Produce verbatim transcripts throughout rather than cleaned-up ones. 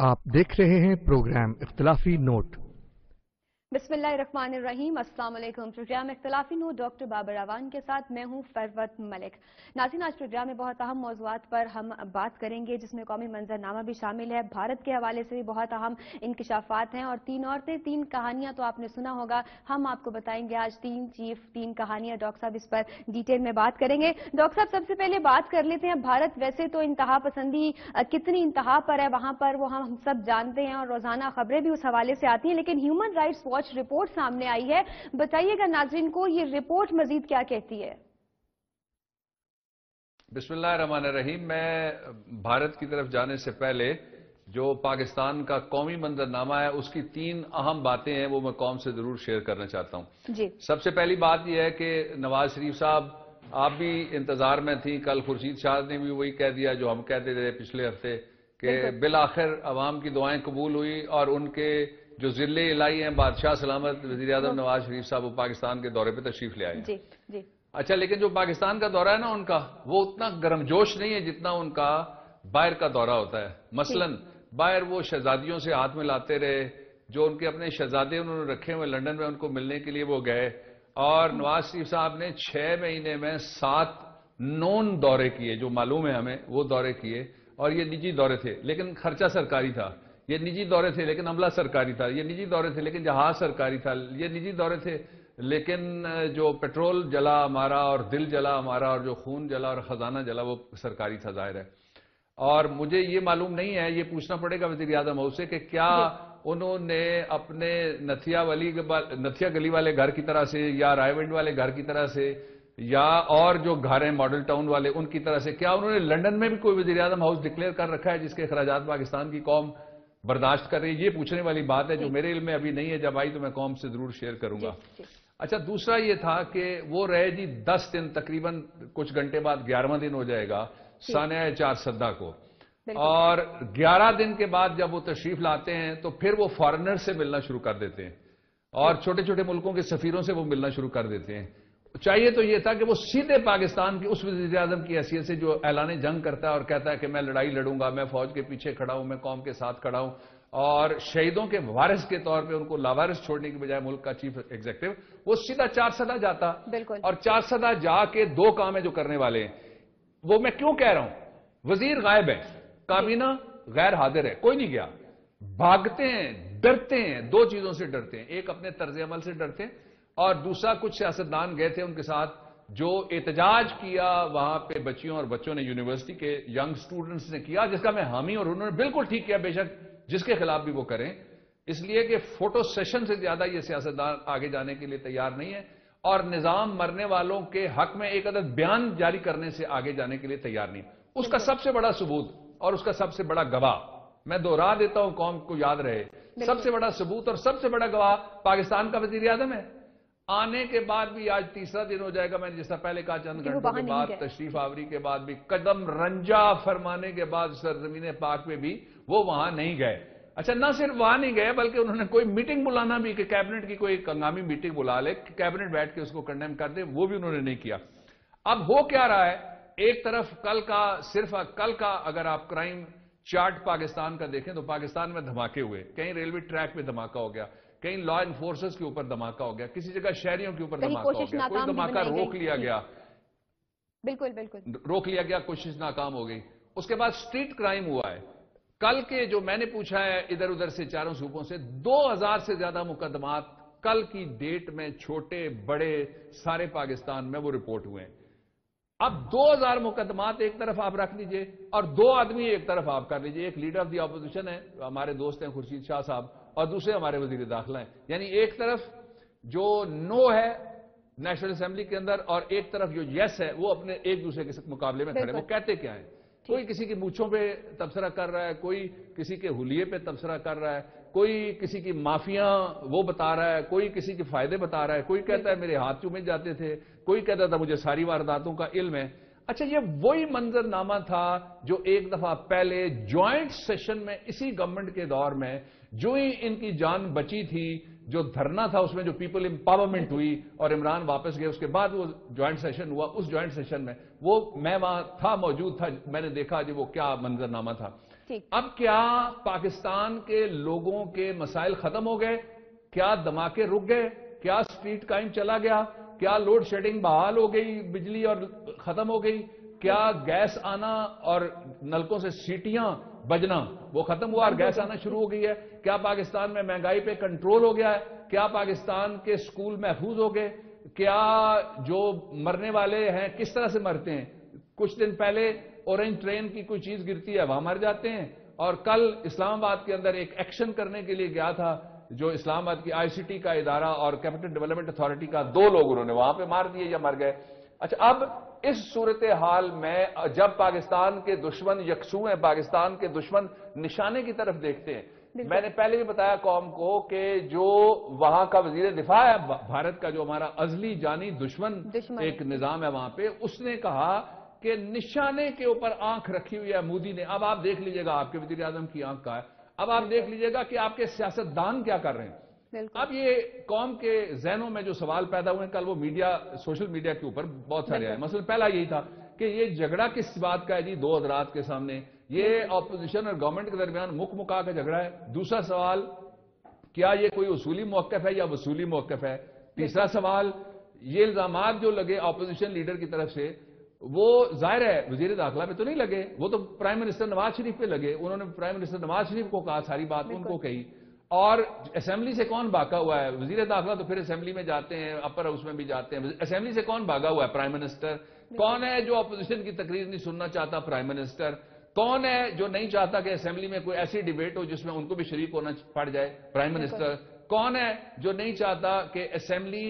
आप देख रहे हैं प्रोग्राम इख्तिलाफी नोट। बिस्मिल्लाहिर्रहमानिर्रहीम। अस्सलाम वालेकुम। प्रोग्राम इख्तिलाफी नोट डॉक्टर बाबर अवान के साथ मैं हूं फरवत मलिक। नाज़रीन, आज प्रोग्राम में बहुत अहम मौज़ूआत पर हम बात करेंगे, जिसमें कौमी मंजरनामा भी शामिल है। भारत के हवाले से भी बहुत अहम इंकशाफात हैं और तीन औरतें तीन कहानियां तो आपने सुना होगा। हम आपको बताएंगे आज तीन चीफ तीन कहानियां। डॉक्टर साहब इस पर डिटेल में बात करेंगे। डॉक्टर साहब, सबसे पहले बात कर लेते हैं, भारत वैसे तो इंतहा पसंदी कितनी इंतहा पर है वहां पर वो हम सब जानते हैं और रोजाना खबरें भी उस हवाले से आती हैं, लेकिन ह्यूमन राइट्स वॉच रिपोर्ट सामने आई है। बताइएगा नाज़रीन को ये रिपोर्ट मजीद क्या कहती है। बिस्मिल्लाहिर्रहमानिर्रहीम। मैं भारत की तरफ जाने से पहले जो पाकिस्तान का कौमी मंजरनामा है उसकी तीन अहम बातें हैं, वो मैं कौम से जरूर शेयर करना चाहता हूं। जी। सबसे पहली बात यह है कि नवाज शरीफ साहब, आप भी इंतजार में थी। कल खुर्शीद शाह ने भी वही कह दिया जो हम कहते थे पिछले हफ्ते कि बिल आखिर अवाम की दुआएं कबूल हुई और उनके जो जिले इलाई हैं बादशाह सलामत वज़ीर आज़म नवाज शरीफ साहब, वो पाकिस्तान के दौरे पे तशरीफ ले आए। जी जी। अच्छा, लेकिन जो पाकिस्तान का दौरा है ना उनका, वो उतना गर्मजोश नहीं है जितना उनका बाहर का दौरा होता है। मसलन बाहर वो शहजादियों से हाथ मिलाते रहे, जो उनके अपने शहजादे उन्होंने रखे हुए लंदन में, उनको मिलने के लिए वो गए। और नवाज शरीफ साहब ने छह महीने में सात नॉन दौरे किए, जो मालूम है हमें, वो दौरे किए। और ये निजी दौरे थे लेकिन खर्चा सरकारी था। ये निजी दौरे थे लेकिन अमला सरकारी था। ये निजी दौरे थे लेकिन जहाज सरकारी था। ये निजी दौरे थे लेकिन जो पेट्रोल जला हमारा और दिल जला हमारा और जो खून जला और खजाना जला वो सरकारी था, जाहिर है। और मुझे ये मालूम नहीं है, ये पूछना पड़ेगा वज़ीर आज़म हाउस से कि क्या उन्होंने अपने नथिया वाली नथिया गली वाले घर की तरह से या रायविंड वाले घर की तरह से या और जो घर हैं मॉडल टाउन वाले उनकी तरह से, क्या उन्होंने लंदन में भी कोई वज़ीर आज़म हाउस डिक्लेयर कर रखा है जिसके अखराजात पाकिस्तान की कौम बर्दाश्त कर रही है? ये पूछने वाली बात है जो मेरे इल्म में अभी नहीं है। जब आई तो मैं कौम से जरूर शेयर करूंगा। अच्छा, दूसरा ये था कि वो रहे जी दस दिन, तकरीबन कुछ घंटे बाद ग्यारहवां दिन हो जाएगा सानिया चार सद्दा को। और ग्यारह दिन के बाद जब वो तशरीफ लाते हैं तो फिर वो फॉरेनर से मिलना शुरू कर देते हैं और छोटे छोटे मुल्कों के सफीरों से वो मिलना शुरू कर देते हैं। चाहिए तो ये था कि वो सीधे पाकिस्तान की उस वज़ीर आज़म की हैसियत से जो ऐलान जंग करता है और कहता है कि मैं लड़ाई लड़ूंगा, मैं फौज के पीछे खड़ा हूं, मैं कौम के साथ खड़ा हूं, और शहीदों के वारिस के तौर पे उनको लावारिस छोड़ने की बजाय मुल्क का चीफ एग्जीक्यूटिव, वो सीधा चार सदा जाता। और चार सदा जाके दो काम है जो करने वाले हैं। वो मैं क्यों कह रहा हूं, वजीर गायब है, काबीना गैर हाजिर है, कोई नहीं गया, भागते हैं, डरते हैं। दो चीजों से डरते हैं, एक अपने तर्ज अमल से डरते हैं और दूसरा कुछ सियासतदान गए थे उनके साथ जो एहतजाज किया वहां पे बच्चियों और बच्चों ने, यूनिवर्सिटी के यंग स्टूडेंट्स ने किया, जिसका मैं हामी, और उन्होंने बिल्कुल ठीक किया, बेशक जिसके खिलाफ भी वो करें, इसलिए कि फोटो सेशन से ज्यादा ये सियासतदान आगे जाने के लिए तैयार नहीं है और निजाम मरने वालों के हक में एक अदद बयान जारी करने से आगे जाने के लिए तैयार नहीं। उसका सबसे बड़ा सबूत और उसका सबसे बड़ा गवाह मैं दोहरा देता हूं, कौम को याद रहे, सबसे बड़ा सबूत और सबसे बड़ा गवाह पाकिस्तान का वजीर आजम है। आने के बाद भी आज तीसरा दिन हो जाएगा, मैंने जिस तरह पहले कहा, चंद घंटों के बाद तशरीफ आवरी के बाद भी, कदम रंजा फरमाने के बाद सरजमीन पाक में भी वो वहां नहीं गए। अच्छा, ना सिर्फ वहां नहीं गए बल्कि उन्होंने कोई मीटिंग बुलाना भी कि कैबिनेट की कोई हंगामी मीटिंग बुला ले, कैबिनेट बैठ के उसको कंडेम कर दे, वो भी उन्होंने नहीं किया। अब हो क्या रहा है, एक तरफ कल का, सिर्फ कल का अगर आप क्राइम चार्ट पाकिस्तान का देखें तो पाकिस्तान में धमाके हुए, कहीं रेलवे ट्रैक पे धमाका हो गया, कहीं लॉ एनफोर्सेस के ऊपर धमाका हो गया, किसी जगह शहरियों के ऊपर धमाका हो गया, कोई धमाका रोक लिया गया, बिल्कुल बिल्कुल रोक लिया गया, कोशिश नाकाम हो गई। उसके बाद स्ट्रीट क्राइम हुआ है। कल के जो मैंने पूछा है इधर उधर से चारों सूबों से, दो हजार से ज्यादा मुकदमात कल की डेट में छोटे बड़े सारे पाकिस्तान में वो रिपोर्ट हुए हैं। अब दो हजार मुकदमात एक तरफ आप रख लीजिए और दो आदमी एक तरफ आप कर लीजिए। एक लीडर ऑफ दी ऑपोजिशन है, हमारे दोस्त हैं खुर्शीद शाह साहब, और दूसरे हमारे वजीर दाखिला हैं। यानी एक तरफ जो नो है नेशनल असेंबली के अंदर और एक तरफ जो यस है, वो अपने एक दूसरे के मुकाबले में खड़े। वो कहते क्या है, कोई किसी की मूछों पे तबसरा कर रहा है, कोई किसी के हुलिये पे तबसरा कर रहा है, कोई किसी की माफिया वो बता रहा है, कोई किसी के फायदे बता रहा है, कोई कहता है मेरे हाथ चूमे जाते थे, कोई कहता था मुझे सारी वारदातों का इल्म है। अच्छा, ये वही मंजरनामा था जो एक दफा पहले ज्वाइंट सेशन में इसी गवर्नमेंट के दौर में जो ही इनकी जान बची थी, जो धरना था उसमें जो पीपल एम्पावरमेंट हुई और इमरान वापस गए, उसके बाद वो ज्वाइंट सेशन हुआ। उस ज्वाइंट सेशन में वो मैं वहां था, मौजूद था, मैंने देखा जी वो क्या मंजरनामा था। اب کیا پاکستان کے لوگوں کے مسائل ختم ہو گئے؟ کیا دھماکے رک گئے؟ کیا اسٹریٹ کرائم چلا گیا؟ کیا لوڈ شیڈنگ بحال ہو گئی، بجلی اور ختم ہو گئی؟ کیا گیس آنا اور نلکوں سے سیٹیاں بجنا وہ ختم ہوا اور گیس آنا شروع ہو گئی ہے؟ کیا پاکستان میں مہنگائی پہ کنٹرول ہو گیا ہے؟ کیا پاکستان کے سکول محفوظ ہو گئے؟ کیا جو مرنے والے ہیں کس طرح سے مرتے ہیں؟ کچھ دن پہلے اورنج ٹرین کی کوئی چیز گرتی ہے وہاں مر جاتے ہیں، اور کل اسلام آباد کے اندر ایک ایکشن کرنے کے لیے گیا تھا جو اسلام آباد کی آئی سی ٹی کا ادارہ اور کیپٹل ڈیولپمنٹ اتھارٹی کا، دو لوگ انہوں نے وہاں پہ مار دیے یا مر گئے۔ اچھا، اب اس صورتحال میں جب پاکستان کے دشمن یکسو ہیں، پاکستان کے دشمن نشانے کی طرف دیکھتے ہیں، میں نے پہلے بھی بتایا قوم کو کہ جو وہاں کا وزیر دفاع ہے بھارت کا، جو ہمارا ازلی جانی دشمن ایک نظام ہے وہاں پہ، اس نے کہا کہ نشانے کے اوپر آنکھ رکھی ہوئی ہے مودی نے۔ اب آپ دیکھ لیجئے گا آپ کے وزیر اعظم کی آنکھ کا ہے، اب آپ دیکھ لیجئے گا کہ آپ کے سیاستدان کیا کر رہے ہیں۔ اب یہ قوم کے ذہنوں میں جو سوال پیدا ہوئے ہیں، کل وہ میڈیا سوشل میڈیا کے اوپر بہت سارے آئے، مثلا پہلا یہی تھا کہ یہ جھگڑا کس بات کا ہے جی دو حضرات کے سامنے، یہ اپوزیشن اور گورنمنٹ کے درمیان مک مکا کا جھگڑا ہے۔ دوسرا سوال، کیا یہ کوئی اصولی موقف ہے یا وصولی موقف ہے؟ تیسرا سوال، یہ الزامات جو لگے اپوزیشن لیڈر کی طرف سے وہ ظاہر ہے وزیر داخلہ پہ تو نہیں لگے، وہ تو پرائم منسٹر نواز شریف پہ لگے، انہوں نے پرائم منسٹر نواز شریف کو کہا، ساری بات ان کو کہی، اور اسمبلی سے کون بھاگا ہوا ہے؟ وزیر داخلہ تو پھر اسمبلی میں جاتے ہیں، اپر ہاؤس میں بھی جاتے ہیں، اسمبلی سے کون بھاگا ہوا ہے؟ Prime minister. کون ہے جو اپوزیشن کی تقریر نہیں سننا چاہتا؟ Prime minister. کون ہے جو نہیں چاہتا کہ اسمبلی میں کوئی ایسی ڈیبیٹ ہو جس میں ان کو بھی شریک ہونا پڑ جائے؟ Prime minister. کون ہے جو نہیں چاہتا کہ اسمبلی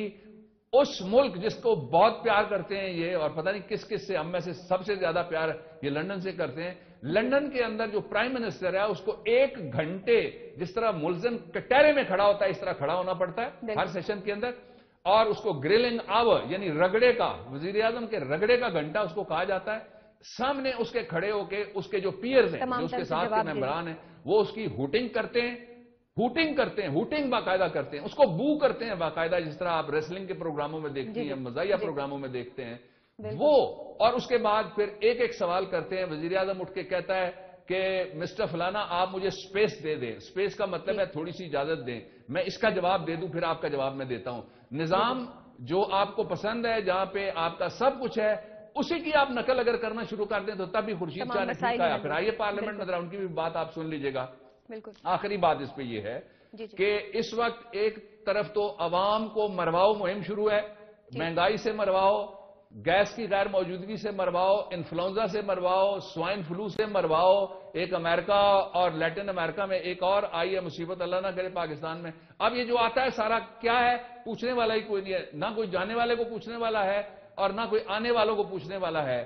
اس ملک جس کو بہت پیار کرتے ہیں یہ، اور پتہ نہیں کس کس سے، ہم میں سے سب سے زیادہ پیار یہ لندن سے کرتے ہیں، لندن کے اندر جو پرائم منسٹر ہے اس کو ایک گھنٹے جس طرح ملزم کٹہرے میں کھڑا ہوتا ہے اس طرح کھڑا ہونا پڑتا ہے ہر سیشن کے اندر، اور اس کو گرلنگ آور یعنی رگڑے کا، وزیر اعظم کے رگڑے کا گھنٹہ اس کو کہا جاتا ہے۔ سامنے اس کے کھڑے ہو کے اس کے جو پیئرز ہیں، جو اس کے ساتھ کے ممبران ہیں، وہ اس کی ہوٹنگ کرتے ہیں، ہوٹنگ کرتے ہیں، ہوٹنگ باقاعدہ کرتے ہیں، اس کو بو کرتے ہیں باقاعدہ، جس طرح آپ ریسلنگ کے پروگراموں میں دیکھتی ہیں، مزاحیہ پروگراموں میں دیکھتے ہیں وہ، اور اس کے بعد پھر ایک ایک سوال کرتے ہیں۔ وزیر اعظم اٹھ کے کہتا ہے کہ مسٹر فلانا آپ مجھے سپیس دے دیں، سپیس کا مطلب ہے تھوڑی سی اجازت دیں، میں اس کا جواب دے دوں پھر آپ کا جواب میں دیتا ہوں۔ نظام جو آپ کو پسند ہے، جہاں پہ آپ کا سب کچھ ہے، اسی کی آپ نقل اگر کرنا شروع کر دیں تو تب بھی خورشید شاہ نے ٹھیک کہا۔ پھر آئیے پارلیمنٹ میں ذرا ان کی بھی بات آپ سن لیجئے گا۔ آخری بات اس پہ یہ ہے کہ اس وقت ایک طرف تو عوام کو مرواؤ مہم شروع ہے، مہنگائی سے مرواؤ، گیس کی غیر موجودگی سے مرواؤ، انفلوئنزا سے مرواؤ، سوائن فلو سے مرواؤ، ایک امریکہ اور لیٹن امریکہ میں ایک اور آئی ہے مصیبت، اللہ نہ کرے پاکستان میں۔ اب یہ جو آتا ہے سارا کیا ہے؟ پوچھنے والا ہی کوئی نہیں ہے، نہ کوئی جانے والے کو پوچھنے والا ہے اور نہ کوئی آنے والوں کو پوچھنے والا ہے۔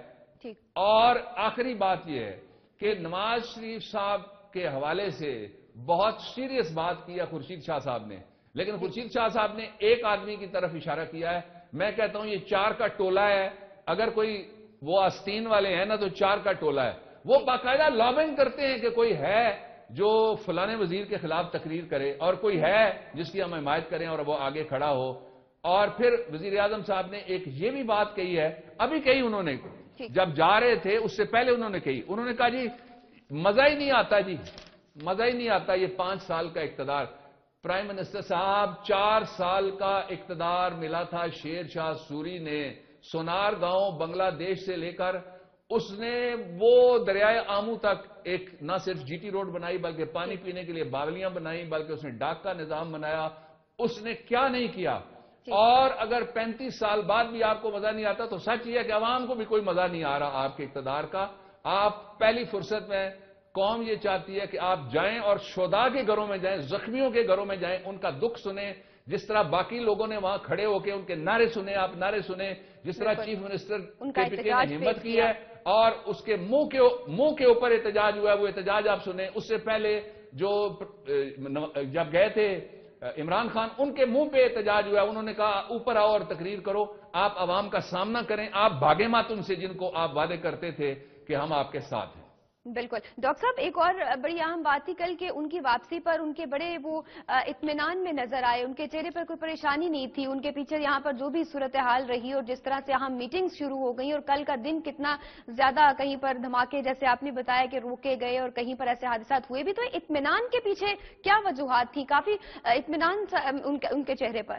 اور آخری بات یہ ہے کہ نواز شریف صاحب کے حوالے سے بہت سیریس بات کی ہے خورشید شاہ صاحب نے، لیکن خورشید شاہ صاحب نے ایک آدمی کی طرف اشارہ کیا ہے۔ میں کہتا ہوں یہ چار کا ٹولہ ہے، اگر کوئی وہ آستین والے ہیں نا تو چار کا ٹولہ ہے، وہ باقاعدہ لابنگ کرتے ہیں کہ کوئی ہے جو فلانے وزیر کے خلاف تقریر کرے اور کوئی ہے جس کی ہم حمایت کریں اور وہ آگے کھڑا ہو۔ اور پھر وزیر اعظم صاحب نے ایک یہ بھی بات کہی ہے، ابھی کہی انہوں نے، جب جا رہے تھے اس سے پہلے انہوں نے کہی، انہوں نے کہا جی مزہ ہی نہیں آتا، جی مزہ ہی نہیں آتا یہ پانچ سال کا اقتدار۔ پرائم منسٹر صاحب، چار سال کا اقتدار ملا تھا شیر شاہ سوری نے، سونار گاؤں بنگلہ دیش سے لے کر اس نے وہ دریائے آمو تک ایک نہ صرف جی ٹی روڈ بنائی بلکہ پانی پینے کے لیے باولیاں بنائی، بلکہ اس نے ڈاک کا نظام بنایا، اس نے کیا نہیں کیا۔ اور اگر پینتیس سال بعد بھی آپ کو مزہ نہیں آتا تو سچ یہ ہے کہ عوام کو بھی کوئی مزہ نہیں آ رہا آپ کے اقتدار کا۔ آپ پہلی فرصت میں قوم یہ چاہتی ہے کہ آپ جائیں اور شہداء کے گھروں میں جائیں، زخمیوں کے گھروں میں جائیں، ان کا دکھ سنیں، جس طرح باقی لوگوں نے وہاں کھڑے ہو کے ان کے نعرے سنیں، آپ نعرے سنیں، جس طرح چیف منسٹر کے پی کے نے ہمت کی ہے اور اس کے منہ کے منہ کے اوپر احتجاج ہوا ہے، وہ احتجاج آپ سنیں۔ اس سے پہلے جو جب گئے تھے عمران خان، ان کے منہ پہ احتجاج ہوا ہے، انہوں نے کہا اوپر آؤ اور تقریر کرو، آپ عوام کا سامنا کریں، آپ بھاگے مت ان سے جن کو آپ وعدے کرتے تھے کہ ہم آپ کے ساتھ ہیں۔ بالکل ڈاکٹر صاحب، ایک اور بڑی اہم بات تھی کل کہ ان کی واپسی پر ان کے بڑے وہ اطمینان میں نظر آئے، ان کے چہرے پر کوئی پریشانی نہیں تھی، ان کے پیچھے یہاں پر جو بھی صورتحال رہی اور جس طرح سے اہم میٹنگز شروع ہو گئی اور کل کا دن کتنا زیادہ کہیں پر دھماکے جیسے آپ نے بتایا کہ روکے گئے اور کہیں پر ایسے حادثات ہوئے بھی، تو اطمینان کے پیچھے کیا وجوہات تھی؟ کافی اطمینان ان کے چہرے پر.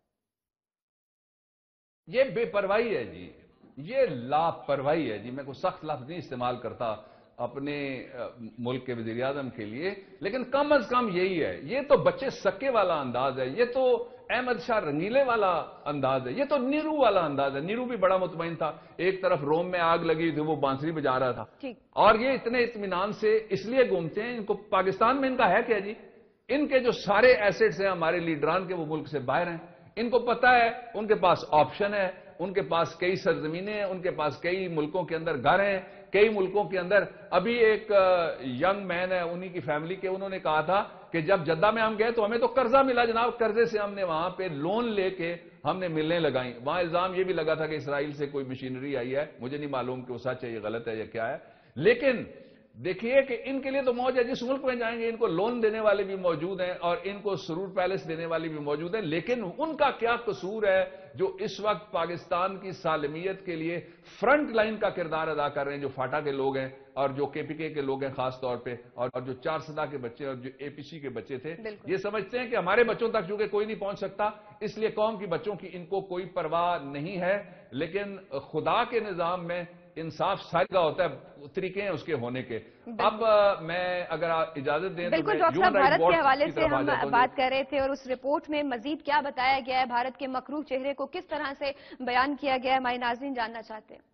یہ بے پرواہی ہے جی، یہ لاپرواہی ہے جی. میں کوئی سخت لفظ نہیں استعمال کرتا اپنے ملک کے وزیر اعظم کے لیے، لیکن کم از کم یہی ہے. یہ تو بچے سکے والا انداز ہے، یہ تو احمد شاہ رنگیلے والا انداز ہے، یہ تو نیرو والا انداز ہے. نیرو بھی بڑا مطمئن تھا، ایک طرف روم میں آگ لگی تھی وہ بانسری بجا رہا تھا، اور یہ اتنے اطمینان سے اس لیے گھومتے ہیں. ان کو پاکستان میں ان کا ہے کیا جی؟ ان کے جو سارے ایسٹس ہیں ہمارے لیڈران کے وہ ملک سے باہر ہیں. ان کو پتا ہے ان کے پاس آپشن ہے، ان کے پاس کئی سرزمینیں ہیں، ان کے پاس کئی ملکوں کے اندر گھر ہیں، کئی ملکوں کے اندر. ابھی ایک ینگ مین ہے انہی کی فیملی کے، انہوں نے کہا تھا کہ جب جدہ میں ہم گئے تو ہمیں تو قرضہ ملا جناب، قرضے سے ہم نے وہاں پہ لون لے کے ہم نے ملنے لگائیں. وہاں الزام یہ بھی لگا تھا کہ اسرائیل سے کوئی مشینری آئی ہے، مجھے نہیں معلوم کہ وہ سچ ہے یا غلط ہے یا کیا ہے. لیکن دیکھیے کہ ان کے لیے تو موج ہے، جس ملک میں جائیں گے ان کو لون دینے والے بھی موجود ہیں اور ان کو سرور پیلس دینے والے بھی موجود ہیں. لیکن ان کا کیا قصور ہے جو اس وقت پاکستان کی سالمیت کے لیے فرنٹ لائن کا کردار ادا کر رہے ہیں، جو فاٹا کے لوگ ہیں اور جو کے پی کے کے لوگ ہیں خاص طور پہ، اور جو چار سدا کے بچے اور جو اے پی سی کے بچے تھے. یہ سمجھتے ہیں کہ ہمارے بچوں تک چونکہ کوئی نہیں پہنچ سکتا، اس لیے قوم کی بچوں کی ان کو کوئی پرواہ نہیں ہے. لیکن خدا کے نظام میں انصاف ساری کا ہوتا ہے، طریقے ہیں اس کے ہونے کے. اب میں اگر آپ اجازت دیں تو بالکل ڈاکٹر صاحب، بھارت کے حوالے سے ہم بات کر رہے تھے اور اس رپورٹ میں مزید کیا بتایا گیا ہے، بھارت کے مکروہ چہرے کو کس طرح سے بیان کیا گیا ہے، ہمارے ناظرین جاننا چاہتے ہیں.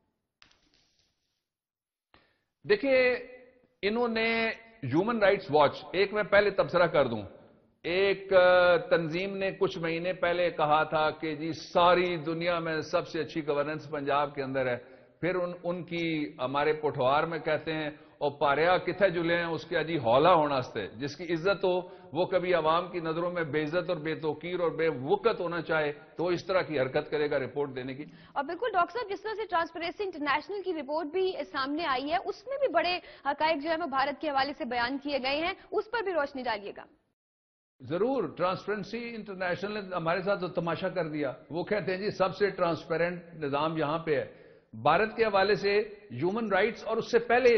دیکھیے انہوں نے ہیومن رائٹس واچ، ایک میں پہلے تبصرہ کر دوں، ایک تنظیم نے کچھ مہینے پہلے کہا تھا کہ جی ساری دنیا میں سب سے اچھی گورننس پنجاب کے اندر ہے. پھر ان ان کی ہمارے پٹھوار میں کہتے ہیں اور پاریا کتھے جلے ہیں اس کے اجی ہولا ہونا ستے، جس کی عزت ہو وہ کبھی عوام کی نظروں میں بے عزت اور بے توقیر اور بے وقت ہونا چاہے تو وہ اس طرح کی حرکت کرے گا رپورٹ دینے کی. اور بالکل ڈاکٹر صاحب، جس طرح سے ٹرانسپیرنسی انٹرنیشنل کی رپورٹ بھی سامنے آئی ہے اس میں بھی بڑے حقائق جو ہے وہ بھارت کے حوالے سے بیان کیے گئے ہیں، اس پر بھی روشنی ڈالیے گا. ضرور. ٹرانسپیرنسی انٹرنیشنل نے ہمارے ساتھ تو تماشا کر دیا. وہ کہتے ہیں جی سب سے ٹرانسپیرنٹ نظام یہاں پہ ہے. بھارت کے حوالے سے ہیومن رائٹس، اور اس سے پہلے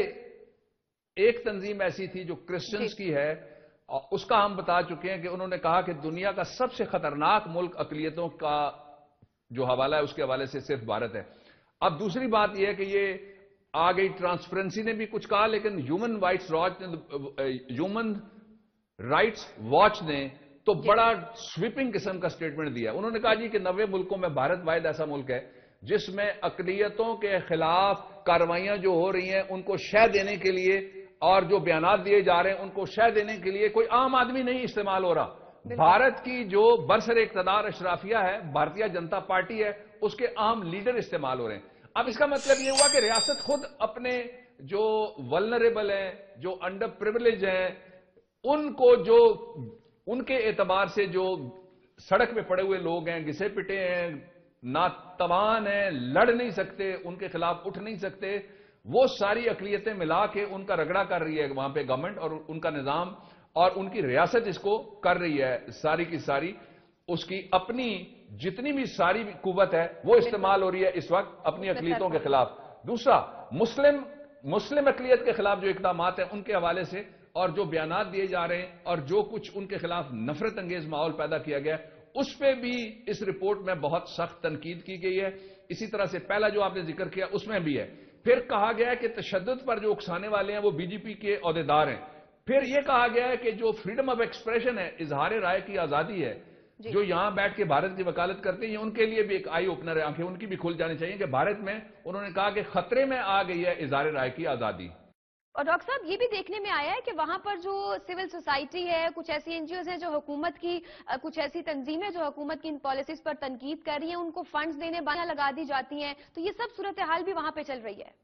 ایک تنظیم ایسی تھی جو کرسچنز کی ہے، اس کا ہم بتا چکے ہیں کہ انہوں نے کہا کہ دنیا کا سب سے خطرناک ملک اقلیتوں کا جو حوالہ ہے اس کے حوالے سے صرف بھارت ہے. اب دوسری بات یہ ہے کہ یہ آ گئی ٹرانسپیرنسی نے بھی کچھ کہا، لیکن ہیومن رائٹس واچ نے ہیومن رائٹس واچ نے تو بڑا سویپنگ قسم کا سٹیٹمنٹ دیا. انہوں نے کہا جی کہ نوے ملکوں میں بھارت واحد ایسا ملک ہے جس میں اقلیتوں کے خلاف کارروائیاں جو ہو رہی ہیں ان کو شہ دینے کے لیے اور جو بیانات دیے جا رہے ہیں ان کو شہ دینے کے لیے کوئی عام آدمی نہیں استعمال ہو رہا. بھارت کی جو برسر اقتدار اشرافیہ ہے، بھارتیہ جنتا پارٹی ہے، اس کے عام لیڈر استعمال ہو رہے ہیں. اب اس کا مطلب یہ ہوا کہ ریاست خود اپنے جو ولنریبل ہیں، جو انڈر پریویلیج ہیں، ان کو جو ان کے اعتبار سے جو سڑک پہ پڑے ہوئے لوگ ہیں، گھسے پٹے ہیں، ناتوان ہیں، لڑ نہیں سکتے، ان کے خلاف اٹھ نہیں سکتے، وہ ساری اقلیتیں ملا کے ان کا رگڑا کر رہی ہے وہاں پہ گورنمنٹ اور ان کا نظام، اور ان کی ریاست اس کو کر رہی ہے ساری کی ساری. اس کی اپنی جتنی بھی ساری قوت ہے وہ استعمال ہو رہی ہے اس وقت اپنی اقلیتوں کے خلاف. دوسرا مسلم مسلم اقلیت کے خلاف جو اقدامات ہیں ان کے حوالے سے اور جو بیانات دیے جا رہے ہیں اور جو کچھ ان کے خلاف نفرت انگیز ماحول پیدا کیا گیا اس پہ بھی اس رپورٹ میں بہت سخت تنقید کی گئی ہے. اسی طرح سے پہلا جو آپ نے ذکر کیا اس میں بھی ہے. پھر کہا گیا ہے کہ تشدد پر جو اکسانے والے ہیں وہ بی جے پی کے عہدیدار ہیں. پھر یہ کہا گیا ہے کہ جو فریڈم آف ایکسپریشن ہے، اظہار رائے کی آزادی ہے، جو یہاں بیٹھ کے بھارت کی وکالت کرتے ہیں، یہ ان کے لیے بھی ایک آئی اوپنر ہے، آنکھیں ان کی بھی کھل جانی چاہیے کہ بھارت میں انہوں نے کہا کہ خطرے میں آ گئی ہے اظہار رائے کی آزادی. اور ڈاکٹر صاحب یہ بھی دیکھنے میں آیا ہے کہ وہاں پر جو سول سوسائٹی ہے، کچھ ایسی این جی اوز ہیں جو حکومت کی، کچھ ایسی تنظیمیں جو حکومت کی ان پالیسیز پر تنقید کر رہی ہیں، ان کو فنڈز دینے باندھا لگا دی جاتی ہیں، تو یہ سب صورتحال بھی وہاں پہ چل رہی ہے.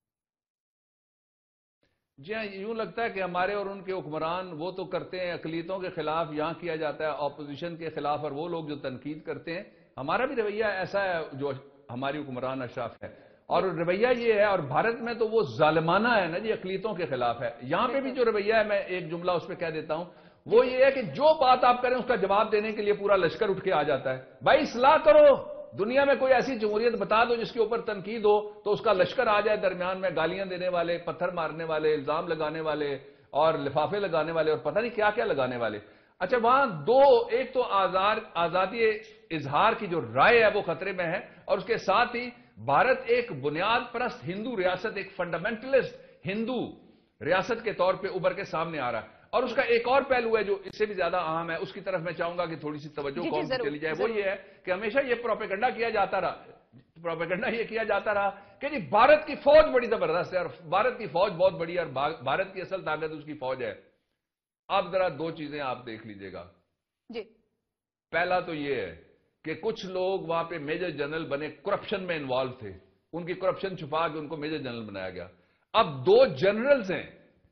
جی ہاں، یوں لگتا ہے کہ ہمارے اور ان کے حکمران وہ تو کرتے ہیں اقلیتوں کے خلاف، یہاں کیا جاتا ہے اپوزیشن کے خلاف، اور وہ لوگ جو تنقید کرتے ہیں. ہمارا بھی رویہ ایسا ہے جو ہماری حکمران اشراف ہے. اور رویہ یہ ہے، اور بھارت میں تو وہ ظالمانہ ہے نا جی، اقلیتوں کے خلاف ہے. یہاں پہ بھی جو رویہ ہے، میں ایک جملہ اس پہ کہہ دیتا ہوں، وہ یہ ہے کہ جو بات آپ کریں اس کا جواب دینے کے لیے پورا لشکر اٹھ کے آ جاتا ہے. بھائی اصلاح کرو، دنیا میں کوئی ایسی جمہوریت بتا دو جس کے اوپر تنقید ہو تو اس کا لشکر آ جائے درمیان میں، گالیاں دینے والے، پتھر مارنے والے، الزام لگانے والے اور لفافے لگانے والے اور پتہ نہیں کیا کیا لگانے والے. اچھا وہاں دو، ایک تو آزاد آزادی اظہار کی جو رائے ہے وہ خطرے میں ہے، اور اس کے ساتھ ہی بھارت ایک بنیاد پرست ہندو ریاست، ایک فنڈامنٹلسٹ ہندو ریاست کے طور پہ ابھر کے سامنے آ رہا ہے. اور اس کا ایک اور پہلو ہے جو اس سے بھی زیادہ اہم ہے، اس کی طرف میں چاہوں گا کہ تھوڑی سی توجہ قوم کی چلی جائے. وہ یہ ہے کہ ہمیشہ یہ پروپیگنڈا کیا جاتا رہا پروپیگنڈا یہ کیا جاتا رہا کہ جی بھارت کی فوج بڑی زبردست ہے، اور بھارت کی فوج بہت بڑی ہے، اور بھارت کی اصل طاقت اس کی فوج ہے. اب ذرا دو چیزیں آپ دیکھ لیجئے گا. جی پہلا تو یہ ہے کہ کچھ لوگ وہاں پہ میجر جنرل بنے، کرپشن میں انوالو تھے، ان کی کرپشن چھپا کے ان کو میجر جنرل بنایا گیا. اب دو جنرلز ہیں،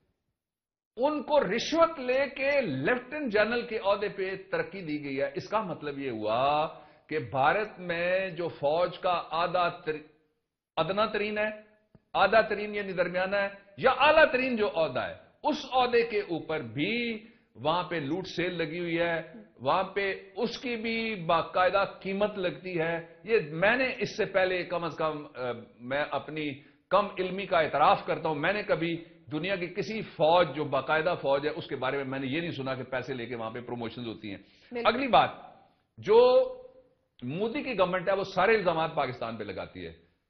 ان کو رشوت لے کے لیفٹنٹ جنرل کے عہدے پہ ترقی دی گئی ہے. اس کا مطلب یہ ہوا کہ بھارت میں جو فوج کا آدھا تر... ادنا ترین ہے، آدھا ترین یعنی درمیانہ ہے، یا اعلیٰ ترین جو عہدہ ہے، اس عہدے کے اوپر بھی وہاں پہ لوٹ سیل لگی ہوئی ہے، وہاں پہ اس کی بھی باقاعدہ قیمت لگتی ہے. یہ میں نے اس سے پہلے کم از کم میں اپنی کم علمی کا اعتراف کرتا ہوں، میں نے کبھی دنیا کی کسی فوج جو باقاعدہ فوج ہے اس کے بارے میں میں نے یہ نہیں سنا کہ پیسے لے کے وہاں پہ پروموشنز ہوتی ہیں. اگلی بات، جو مودی کی گورنمنٹ ہے وہ سارے الزامات پاکستان پہ لگاتی ہے.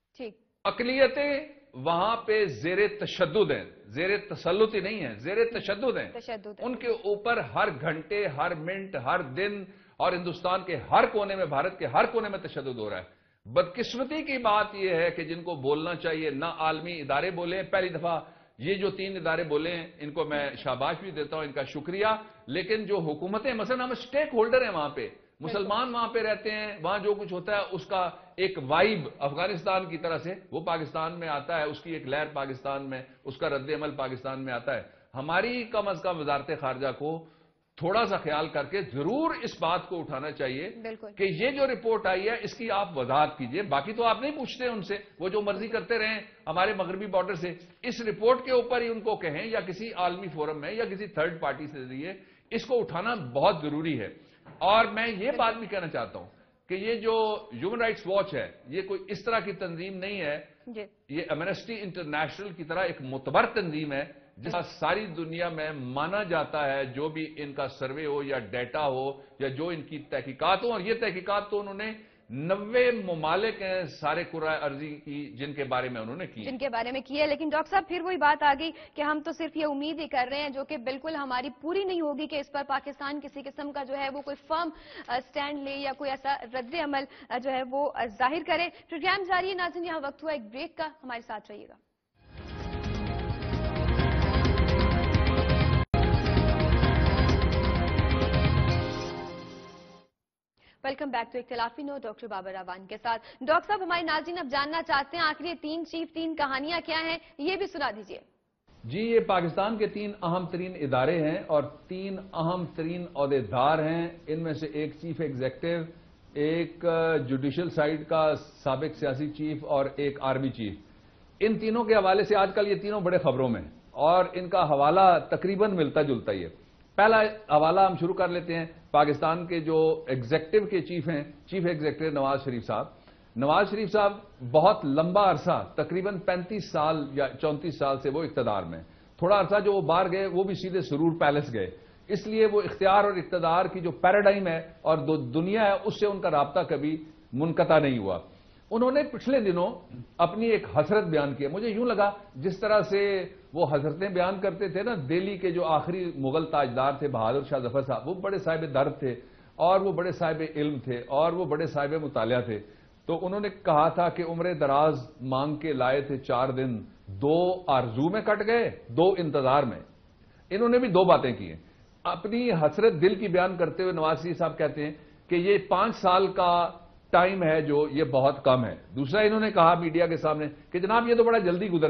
اقلیتیں وہاں پہ زیر تشدد ہیں، زیر تسلط ہی نہیں ہے، زیر تشدد ہیں. ان کے اوپر ہر گھنٹے، ہر منٹ، ہر دن، اور ہندوستان کے ہر کونے میں، بھارت کے ہر کونے میں تشدد ہو رہا ہے. بدقسمتی کی بات یہ ہے کہ جن کو بولنا چاہیے نہ عالمی ادارے بولے. پہلی دفعہ یہ جو تین ادارے بولے ہیں ان کو میں شاباش بھی دیتا ہوں، ان کا شکریہ. لیکن جو حکومتیں، مثلا ہم سٹیک ہولڈر ہیں وہاں پہ، مسلمان وہاں پہ رہتے ہیں، وہاں جو کچھ ہوتا ہے اس کا ایک وائب افغانستان کی طرح سے وہ پاکستان میں آتا ہے، اس کی ایک لہر پاکستان میں، اس کا رد عمل پاکستان میں آتا ہے. ہماری کم از کم وزارت خارجہ کو تھوڑا سا خیال کر کے ضرور اس بات کو اٹھانا چاہیے کہ یہ جو رپورٹ آئی ہے اس کی آپ وضاحت کیجئے. باقی تو آپ نہیں پوچھتے ان سے، وہ جو مرضی کرتے رہیں ہمارے مغربی بارڈر سے. اس رپورٹ کے اوپر ہی ان کو کہیں، یا کسی عالمی فورم میں یا کسی تھرڈ پارٹی سے ذریعے اس کو اٹھانا بہت ضروری ہے. اور میں یہ بات بھی کہنا چاہتا ہوں کہ یہ جو ہیومن رائٹس واچ ہے یہ کوئی اس طرح کی تنظیم نہیں ہے، یہ ایمنسٹی انٹرنیشنل کی طرح ایک معتبر تنظیم ہے جس کا ساری دنیا میں مانا جاتا ہے جو بھی ان کا سروے ہو یا ڈیٹا ہو یا جو ان کی تحقیقات ہو. اور یہ تحقیقات تو انہوں نے نوے ممالک ہیں سارے قرۂ ارضی کی جن کے بارے میں انہوں نے کی جن کے بارے میں کی ہے. لیکن ڈاکٹر صاحب پھر وہی بات آ گئی کہ ہم تو صرف یہ امید ہی کر رہے ہیں جو کہ بالکل ہماری پوری نہیں ہوگی کہ اس پر پاکستان کسی قسم کا جو ہے وہ کوئی فرم سٹینڈ لے یا کوئی ایسا رد عمل جو ہے وہ ظاہر کرے. پروگرام جاری ہے ناظرین، یہاں وقت ہوا ایک بریک کا، ہمارے ساتھ رہیے گا. ویلکم بیک ٹو اختلافی نوٹ ڈاکٹر بابر راون کے ساتھ. ڈاکٹر صاحب ہمارے ناظرین اب جاننا چاہتے ہیں آخر یہ تین چیف، تین کہانیاں کیا ہیں، یہ بھی سنا دیجئے. جی یہ پاکستان کے تین اہم ترین ادارے ہیں اور تین اہم ترین عہدیدار ہیں. ان میں سے ایک چیف ایگزیکٹو، ایک جوڈیشل سائیڈ کا سابق سیاسی چیف اور ایک آرمی چیف. ان تینوں کے حوالے سے آج کل یہ تینوں بڑے خبروں میں اور ان کا حوالہ تقریباً ملتا جلتا ہی ہے. پہلا حوالہ ہم شروع کر لیتے ہیں پاکستان کے جو ایگزیکٹو کے چیف ہیں، چیف ایگزیکٹو نواز شریف صاحب. نواز شریف صاحب بہت لمبا عرصہ، تقریباً پینتیس سال یا چونتیس سال سے وہ اقتدار میں. تھوڑا عرصہ جو وہ باہر گئے وہ بھی سیدھے سرور پیلس گئے، اس لیے وہ اختیار اور اقتدار کی جو پیراڈائم ہے اور دنیا ہے اس سے ان کا رابطہ کبھی منقطع نہیں ہوا. انہوں نے پچھلے دنوں اپنی ایک حسرت بیان کی. مجھے یوں لگا جس طرح سے وہ حسرتیں بیان کرتے تھے نا، دہلی کے جو آخری مغل تاجدار تھے بہادر شاہ ظفر صاحب، وہ بڑے صاحب درد تھے اور وہ بڑے صاحب علم تھے اور وہ بڑے صاحب مطالعہ تھے. تو انہوں نے کہا تھا کہ عمر دراز مانگ کے لائے تھے چار دن، دو آرزو میں کٹ گئے، دو انتظار میں. انہوں نے بھی دو باتیں کی ہیں. اپنی حسرت دل کی بیان کرتے ہوئے نواز شریف صاحب کہتے ہیں کہ یہ پانچ سال کا ٹائم ہے جو یہ بہت کم ہے. دوسرا انہوں نے کہا میڈیا کے سامنے کہ جناب یہ تو بڑا جلدی گزر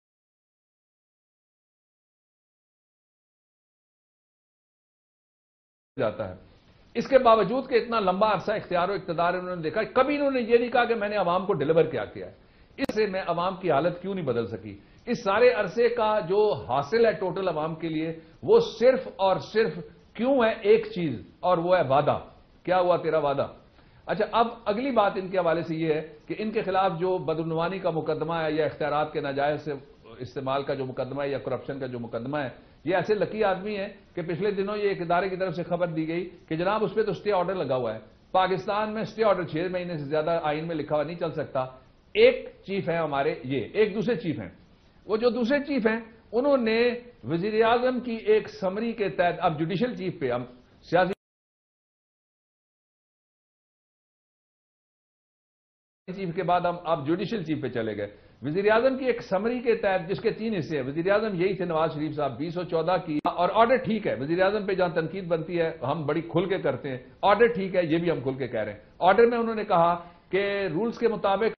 جاتا ہے. اس کے باوجود کہ اتنا لمبا عرصہ اختیار و اقتدار انہوں نے دیکھا، کبھی انہوں نے یہ نہیں کہا کہ میں نے عوام کو ڈیلیور کیا کیا ہے. اس سے میں عوام کی حالت کیوں نہیں بدل سکی؟ اس سارے عرصے کا جو حاصل ہے ٹوٹل عوام کے لیے وہ صرف اور صرف کیوں ہے ایک چیز، اور وہ ہے وعدہ. کیا ہوا تیرا وعدہ؟ اچھا، اب اگلی بات ان کے حوالے سے یہ ہے کہ ان کے خلاف جو بدعنوانی کا مقدمہ ہے یا اختیارات کے ناجائز استعمال کا جو مقدمہ ہے یا کرپشن کا جو مقدمہ ہے، یہ ایسے لکی آدمی ہے کہ پچھلے دنوں یہ ایک ادارے کی طرف سے خبر دی گئی کہ جناب اس پہ تو اسٹے آرڈر لگا ہوا ہے. پاکستان میں اسٹے آرڈر چھ مہینے سے زیادہ آئین میں لکھا ہوا نہیں چل سکتا. ایک چیف ہیں ہمارے، یہ ایک دوسرے چیف ہیں، وہ جو دوسرے چیف ہیں انہوں نے وزیر اعظم کی ایک سمری کے تحت، اب جوڈیشل چیف پہ، ہم سیاسی چیف کے بعد ہم اب جوڈیشل چیف پہ چلے گئے. وزیر اعظم کی ایک سمری کے تحت جس کے تین حصے ہیں، وزیر اعظم یہی تھے نواز شریف صاحب، بیس سو چودہ کی، اور آرڈر ٹھیک ہے، وزیر اعظم پہ جہاں تنقید بنتی ہے ہم بڑی کھل کے کرتے ہیں، آرڈر ٹھیک ہے، یہ بھی ہم کھل کے کہہ رہے ہیں. آرڈر میں انہوں نے کہا کہ رولز کے مطابق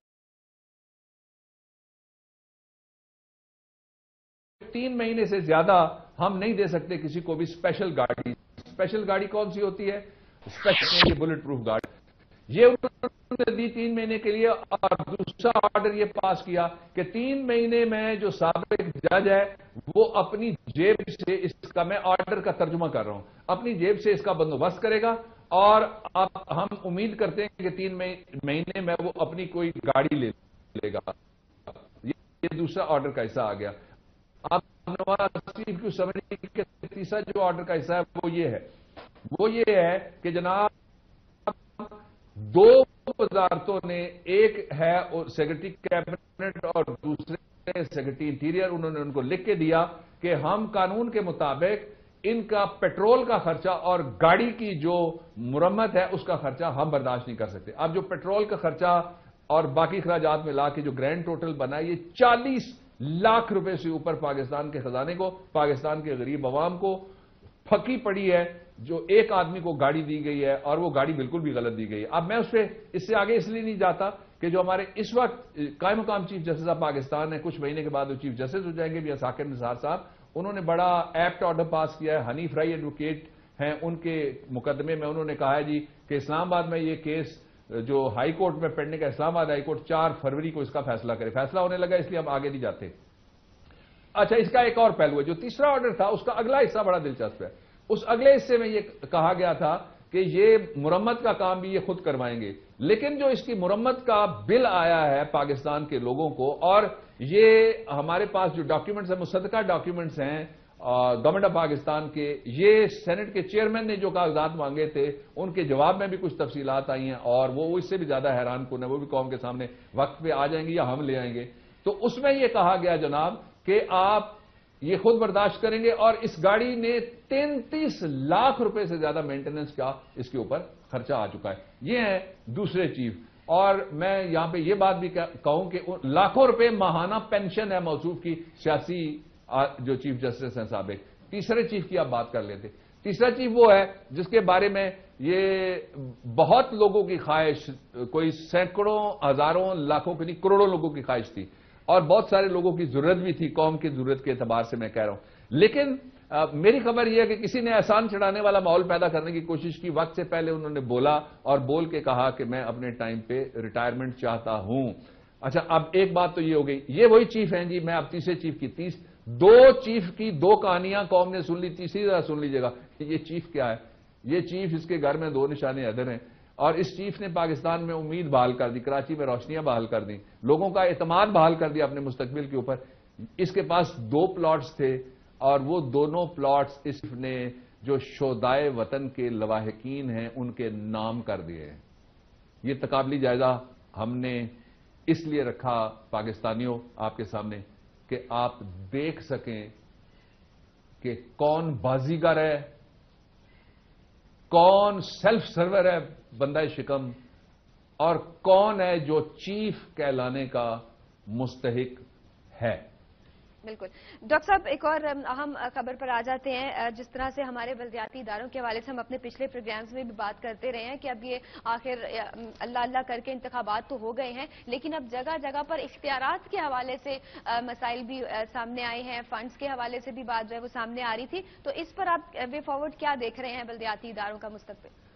تین مہینے سے زیادہ ہم نہیں دے سکتے کسی کو بھی اسپیشل گاڑی. اسپیشل گاڑی کون سی ہوتی ہے؟ اسپیشل بلٹ پروف گاڑی. یہ انہوں نے دی تین مہینے کے لیے. اور دوسرا آرڈر یہ پاس کیا کہ تین مہینے میں جو سابق جج ہے وہ اپنی جیب سے، اس کا میں آرڈر کا ترجمہ کر رہا ہوں، اپنی جیب سے اس کا بندوبست کرے گا، اور اب ہم امید کرتے ہیں کہ تین مہینے میں وہ اپنی کوئی گاڑی لے لے گا. یہ دوسرا آرڈر کا حصہ آ گیا. اب نواز شریف کی سمری کے تیسرا جو آرڈر کا حصہ ہے وہ یہ ہے وہ یہ ہے کہ جناب دو وزارتوں نے، ایک ہے سیکرٹری کیبنٹ اور دوسرے سیکرٹری انٹیریئر، انہوں نے ان کو لکھ کے دیا کہ ہم قانون کے مطابق ان کا پیٹرول کا خرچہ اور گاڑی کی جو مرمت ہے اس کا خرچہ ہم برداشت نہیں کر سکتے. اب جو پیٹرول کا خرچہ اور باقی اخراجات میں لا کے جو گرینڈ ٹوٹل بنا ہے یہ چالیس لاکھ روپے سے اوپر پاکستان کے خزانے کو، پاکستان کے غریب عوام کو پھکی پڑی ہے. جو ایک آدمی کو گاڑی دی گئی ہے اور وہ گاڑی بالکل بھی غلط دی گئی ہے. اب میں اس پہ اس سے آگے اس لیے نہیں جاتا کہ جو ہمارے اس وقت قائم مقام چیف جسٹس آف پاکستان ہے، کچھ مہینے کے بعد وہ چیف جسٹس ہو جائیں گے، بھی ثاقب نثار صاحب، انہوں نے بڑا ایپٹ آرڈر پاس کیا ہے. حنیف رائی ایڈوکیٹ ہیں، ان کے مقدمے میں انہوں نے کہا ہے جی کہ اسلام آباد میں یہ کیس جو ہائی کورٹ میں پڑنے کا، اسلام آباد ہائی کورٹ چار فروری کو اس کا فیصلہ کرے. فیصلہ ہونے لگا، اس لیے ہم آگے نہیں جاتے. اچھا، اس کا ایک اور پہلو ہے. جو تیسرا آرڈر تھا اس کا اگلا حصہ بڑا دلچسپ ہے. اس اگلے حصے میں یہ کہا گیا تھا کہ یہ مرمت کا کام بھی یہ خود کروائیں گے، لیکن جو اس کی مرمت کا بل آیا ہے پاکستان کے لوگوں کو، اور یہ ہمارے پاس جو ڈاکیومنٹس ہیں، مصدقہ ڈاکیومنٹس ہیں گورنمنٹ آف پاکستان کے، یہ سینٹ کے چیئرمین نے جو کاغذات مانگے تھے ان کے جواب میں بھی کچھ تفصیلات آئی ہیں، اور وہ اس سے بھی زیادہ حیران کن ہے. وہ بھی قوم کے سامنے وقت پہ آ جائیں گے یا ہم لے آئیں گے. تو اس میں یہ کہا گیا جناب کہ آپ یہ خود برداشت کریں گے، اور اس گاڑی نے تینتیس لاکھ روپے سے زیادہ مینٹیننس کا اس کے اوپر خرچہ آ چکا ہے. یہ ہیں دوسرے چیف. اور میں یہاں پہ یہ بات بھی کہوں کہ لاکھوں روپے ماہانہ پینشن ہے موصوف کی سیاسی جو چیف جسٹس ہیں سابق. تیسرے چیف کی آپ بات کر لیتے. تیسرا چیف وہ ہے جس کے بارے میں یہ بہت لوگوں کی خواہش، کوئی سینکڑوں ہزاروں لاکھوں کی نہیں کروڑوں لوگوں کی خواہش تھی، اور بہت سارے لوگوں کی ضرورت بھی تھی، قوم کی ضرورت کے اعتبار سے میں کہہ رہا ہوں. لیکن میری خبر یہ ہے کہ کسی نے احسان چڑھانے والا ماحول پیدا کرنے کی کوشش کی. وقت سے پہلے انہوں نے بولا اور بول کے کہا کہ میں اپنے ٹائم پہ ریٹائرمنٹ چاہتا ہوں. اچھا، اب ایک بات تو یہ ہو گئی، یہ وہی چیف ہیں جی. میں اب تیسرے چیف کی تیس دو چیف کی دو کہانیاں قوم نے سن لی. تیسری ذرا سن لیجیے گا. یہ چیف کیا ہے؟ یہ چیف اس کے گھر میں دو نشانے ادھر ہیں، اور اس چیف نے پاکستان میں امید بحال کر دی، کراچی میں روشنیاں بحال کر دیں، لوگوں کا اعتماد بحال کر دیا اپنے مستقبل کے اوپر. اس کے پاس دو پلاٹس تھے، اور وہ دونوں پلاٹس اس نے جو شہدائے وطن کے لواحقین ہیں ان کے نام کر دیے. یہ تقابلی جائزہ ہم نے اس لیے رکھا پاکستانیوں آپ کے سامنے کہ آپ دیکھ سکیں کہ کون بازیگر ہے، کون سیلف سرور ہے بندہ شکم، اور کون ہے جو چیف کہلانے کا مستحق ہے. بالکل. ڈاکٹر صاحب، ایک اور اہم خبر پر آ جاتے ہیں. جس طرح سے ہمارے بلدیاتی اداروں کے حوالے سے ہم اپنے پچھلے پروگرامز میں بھی بات کرتے رہے ہیں کہ اب یہ آخر اللہ اللہ کر کے انتخابات تو ہو گئے ہیں، لیکن اب جگہ جگہ پر اختیارات کے حوالے سے مسائل بھی سامنے آئے ہیں، فنڈز کے حوالے سے بھی بات جو ہے وہ سامنے آ رہی تھی. تو اس پر آپ وے فارورڈ کیا دیکھ رہے ہیں بلدیاتی اداروں کا مستقبل؟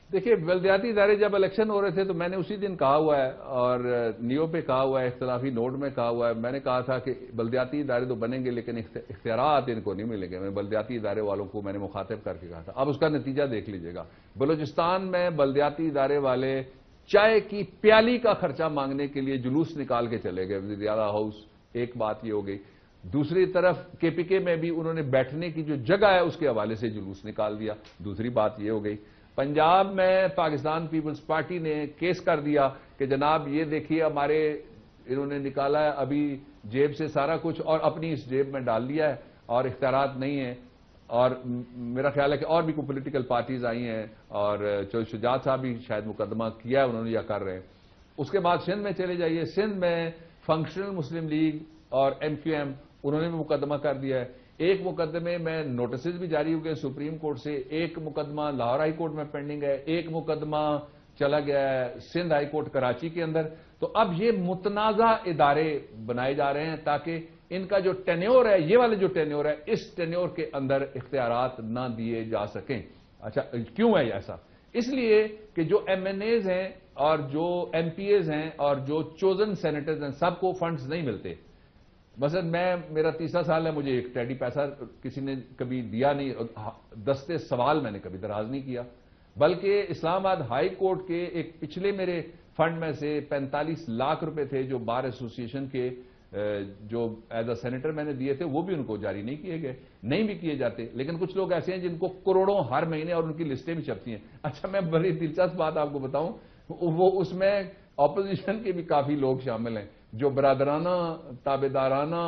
دیکھیے بلدیاتی ادارے جب الیکشن ہو رہے تھے تو میں نے اسی دن کہا ہوا ہے اور نیو پہ کہا ہوا ہے، اختلافی نوٹ میں کہا ہوا ہے، میں نے کہا تھا کہ بلدیاتی ادارے تو بنیں گے لیکن اختیارات ان کو نہیں ملیں گے. میں بلدیاتی ادارے والوں کو میں نے مخاطب کر کے کہا تھا. اب اس کا نتیجہ دیکھ لیجئے گا. بلوچستان میں بلدیاتی ادارے والے چائے کی پیالی کا خرچہ مانگنے کے لیے جلوس نکال کے چلے گئے وزیر اعلیٰ ہاؤس. ایک بات یہ ہو گئی. دوسری طرف کے پی کے میں بھی انہوں نے بیٹھنے کی جو جگہ ہے اس کے حوالے سے جلوس نکال دیا. دوسری بات یہ ہو گئی. پنجاب میں پاکستان پیپلز پارٹی نے کیس کر دیا کہ جناب یہ دیکھیے ہمارے انہوں نے نکالا ہے ابھی جیب سے سارا کچھ اور اپنی اس جیب میں ڈال لیا ہے اور اختیارات نہیں ہیں. اور میرا خیال ہے کہ اور بھی کوئی پولیٹیکل پارٹیز آئی ہیں اور چودھری شجاعت صاحب بھی شاید مقدمہ کیا ہے انہوں نے یا کر رہے ہیں. اس کے بعد سندھ میں چلے جائیے. سندھ میں فنکشنل مسلم لیگ اور ایم کیو ایم انہوں نے بھی مقدمہ کر دیا ہے. ایک مقدمے میں نوٹسز بھی جاری ہو گئے سپریم کورٹ سے. ایک مقدمہ لاہور ہائی کورٹ میں پینڈنگ ہے. ایک مقدمہ چلا گیا ہے سندھ ہائی کورٹ کراچی کے اندر. تو اب یہ متنازع ادارے بنائے جا رہے ہیں تاکہ ان کا جو ٹینیور ہے یہ والے جو ٹینیور ہے اس ٹینیور کے اندر اختیارات نہ دیے جا سکیں. اچھا کیوں ہے ایسا؟ اس لیے کہ جو ایم این ایز ہیں اور جو ایم پی ایز ہیں اور جو چوزن سینیٹرز ہیں سب کو فنڈز نہیں ملتے. مثلا میں میرا تیسرا سال ہے, مجھے ایک ٹیڈی پیسہ کسی نے کبھی دیا نہیں, دستے سوال میں نے کبھی دراز نہیں کیا. بلکہ اسلام آباد ہائی کورٹ کے ایک پچھلے میرے فنڈ میں سے پینتالیس لاکھ روپے تھے جو بار ایسوسی ایشن کے جو ایز اے سینیٹر میں نے دیے تھے وہ بھی ان کو جاری نہیں کیے گئے, نہیں بھی کیے جاتے. لیکن کچھ لوگ ایسے ہیں جن کو کروڑوں ہر مہینے اور ان کی لسٹیں بھی چھپتی ہیں. اچھا میں بڑی دلچسپ بات آپ کو بتاؤں, وہ اس میں اپوزیشن کے بھی کافی لوگ شامل ہیں جو برادرانہ, تابعدارانہ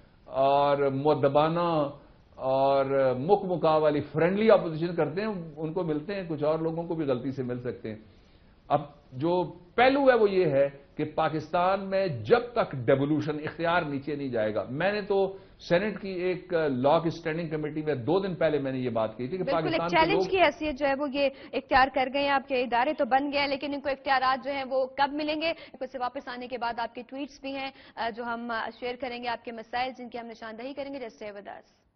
اور مؤدبانہ اور مک مکا والی فرینڈلی اپوزیشن کرتے ہیں. ان کو ملتے ہیں, کچھ اور لوگوں کو بھی غلطی سے مل سکتے ہیں. اب جو پہلو ہے وہ یہ ہے کہ پاکستان میں جب تک ڈیولوشن اختیار نیچے نہیں جائے گا, میں نے تو سینٹ کی ایک لا کی اسٹینڈنگ کمیٹی میں دو دن پہلے میں نے یہ بات کی تھی کہ پاکستان ایک چیلنج کی حیثیت جو ہے وہ یہ اختیار کر گئے ہیں, آپ کے ادارے تو بن گئے ہیں لیکن ان کو اختیارات جو ہیں وہ کب ملیں گے؟ سے واپس آنے کے بعد آپ کے ٹویٹس بھی ہیں جو ہم شیئر کریں گے, آپ کے مسائل جن کی ہم نشاندہی کریں گے. جیسے وداس